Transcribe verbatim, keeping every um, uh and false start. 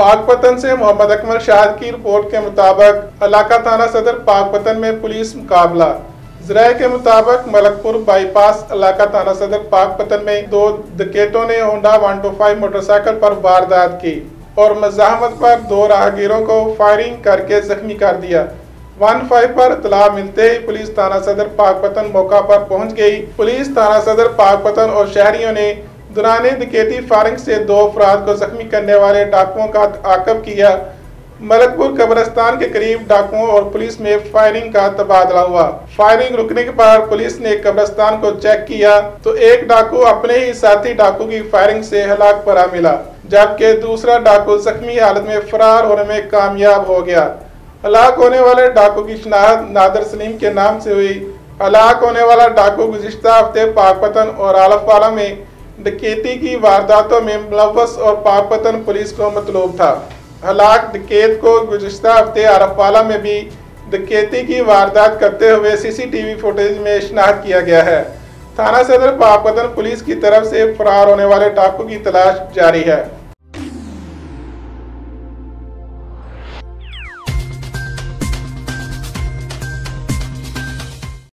पाकपतन से मोहम्मद अकमल शाहिद की रिपोर्ट के मुताबिक इलाका थाना सदर पाकपतन में पुलिस मुकाबला। ज़राए के मुताबिक मलकपुर बाईपास इलाका थाना सदर पाकपतन में दो डकैतों ने Honda one two five motorcycle पर वारदात की और मज़ाहमत पर दो राहगीरों को फायरिंग करके जख्मी कर दिया। वन फाइव पर इतला मिलते ही पुलिस थाना सदर पाकपतन मौका पर पहुंच गई। पुलिस थाना सदर पाकपतन और शहरियों ने दौरान डकैती फायरिंग से दो अफराद को जख्मी करने वाले डाकुओं का ताक़ब किया। मलकपुर कब्रिस्तान के करीब डाकुओं और पुलिस में फायरिंग का तबादला हुआ। फायरिंग रुकने के बाद पुलिस ने कब्रिस्तान को चेक किया तो एक डाकू अपने ही साथी डाकू की फायरिंग से हलाक पड़ा मिला, जबकि दूसरा डाकू जख्मी हालत में फरार होने में कामयाब हो गया। हलाक होने वाले डाकू की शनाख्त नादिर सलीम के नाम से हुई। हलाक होने वाला डाकू गुज़िश्ता हफ्ते पाकपतन और आलफवाला में डकैती की वारदातों में मुलव्वस और पाकपतन पुलिस को मतलूब था। हलाक डकैत को गुज़िश्ता हफ्ते आलफवाला में भी डकैती की वारदात करते हुए सीसीटीवी फुटेज में शनाख्त किया गया है। थाना सदर पाकपतन पुलिस की तरफ से फरार होने वाले डाकू की तलाश जारी है।